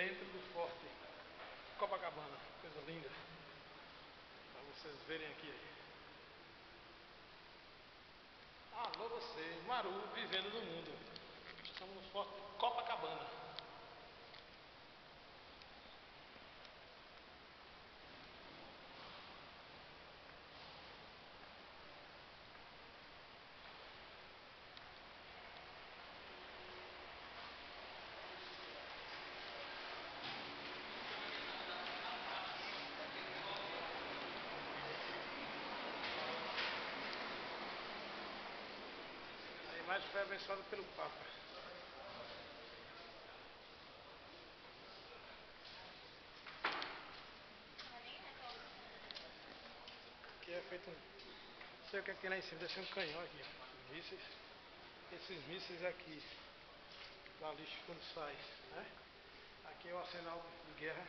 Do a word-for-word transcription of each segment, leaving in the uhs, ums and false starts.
dentro do Forte Copacabana, coisa linda, para vocês verem aqui. Alô você, Maru, vivendo no mundo. Estamos no Forte Copacabana. A imagem foi abençoada pelo Papa. Aqui é feito um... Não sei o que é que tem lá em cima, deve ser um canhão aqui. Mísseis. Esses mísseis aqui, da lixo quando sai, né? Aqui é o arsenal de guerra.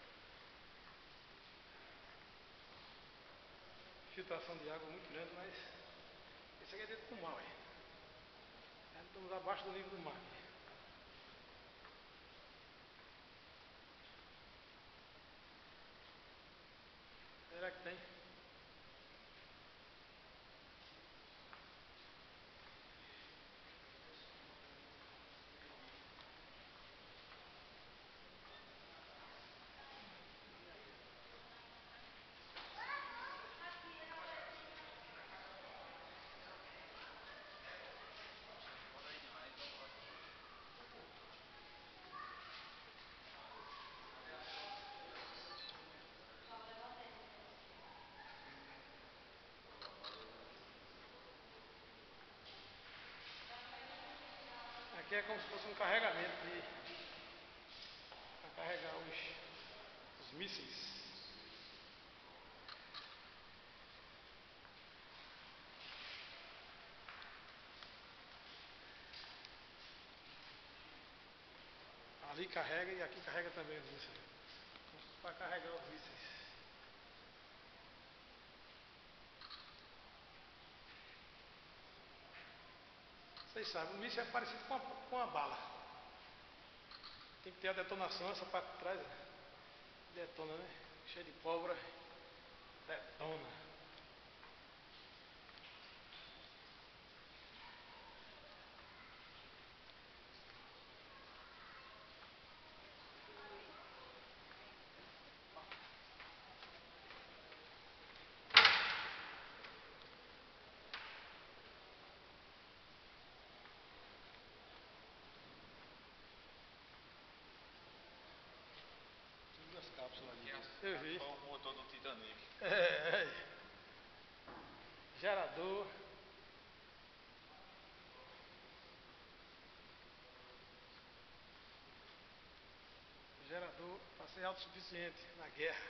Filtração de água muito grande, mas isso aqui é dentro do mar, hein? Estamos abaixo do nível do mar. Será que tem? Aqui é como se fosse um carregamento de para carregar os, os mísseis. Ali carrega e aqui carrega também os mísseis. Para carregar os mísseis. Vocês sabem, o míssil é parecido com uma, com uma bala. Tem que ter a detonação, essa parte de trás, né? Detona, né? Cheio de pólvora, detona. Duas cápsulas ali. Eu vi. Foi o motor do Titanic. É, é. Gerador. Gerador para ser autossuficiente na guerra.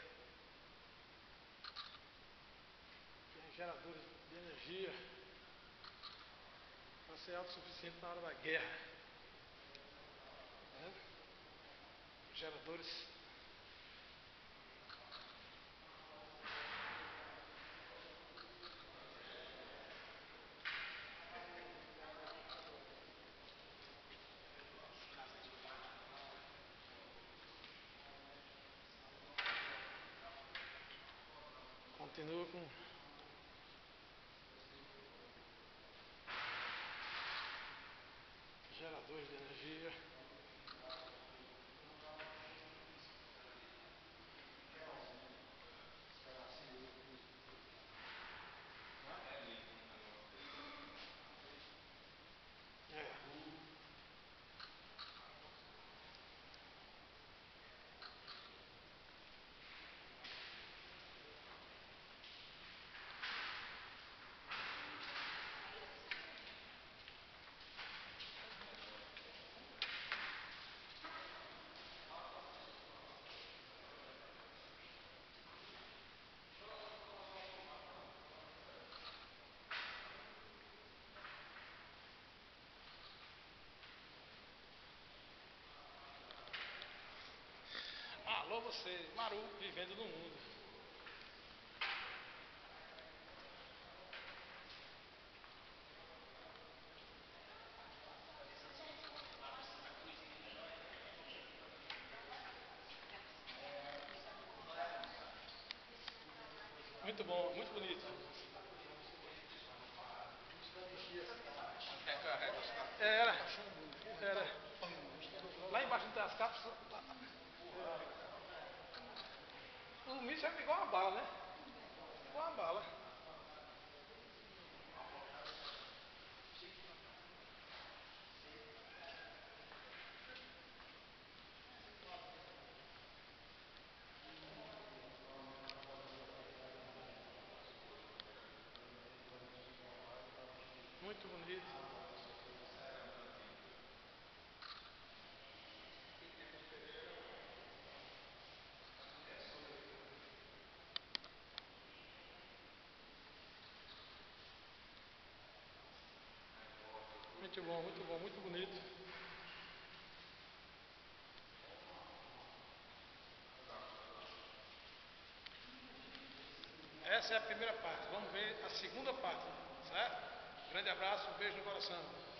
Tem geradores de energia para ser autossuficiente na hora da guerra. Tá? Geradores. Continua com geradores de energia. É. Alô você, Maru, vivendo no mundo. Muito bom, muito bonito. Era, era. Lá embaixo não tem as cápsulas. O míssil é igual uma bala, né? Igual uma bala. Muito bonito. Muito bom, muito bom, muito bonito. Essa é a primeira parte. Vamos ver a segunda parte, certo? Grande abraço, um beijo no coração.